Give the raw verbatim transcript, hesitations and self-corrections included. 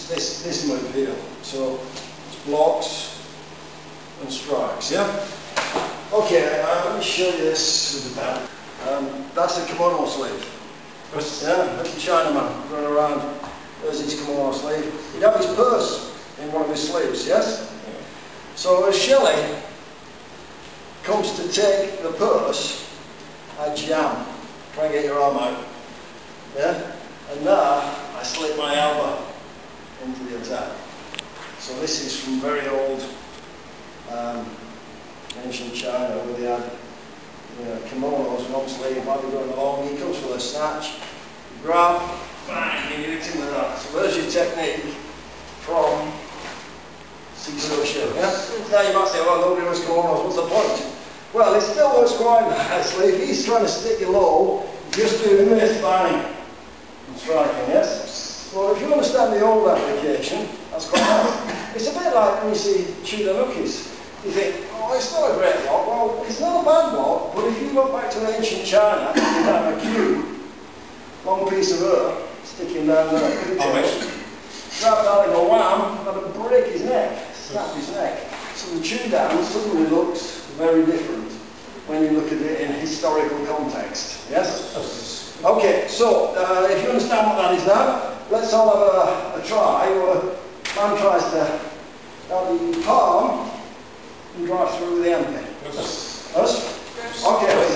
this, this, this move here. So it's blocks and strikes, yeah? Okay, uh, let me show you this with the belt. Um, that's a kimono sleeve. Yeah, that's the Chinaman running around. There's his kimono sleeve. He'd have his purse in one of his sleeves, yes? So as Shelly comes to take the purse, I jam. Try and get your arm out. Yeah? And now I slip my elbow into the attack. So this is from very old um, ancient China where they had you know, kimonos, long sleeve, might be going along. He comes with a snatch, you grab, bang, and you hit him with that. So there's your technique from Shisochin. Yeah? Now you might say, well, nobody was kimonos, what's the point? Well, it still works quite nicely. If he's trying to stick you low, just do this, bang, and striking, yes? Well, if you understand the old application, that's quite nice. It's a bit like when you see Chudonukis. You think, oh, it's not a great block. Well, it's not a bad block, but if you look back to ancient China, you have a cube, long piece of earth, sticking down there, grab that and go wham, and it'll break his neck, snap his neck. So the chew down suddenly looks very different when you look at it in historical context. Yes? Okay, so uh, if you understand what that is now, let's all have a, a try. Where a man tries to have the palm and drive through the empty. Us? Us? Okay.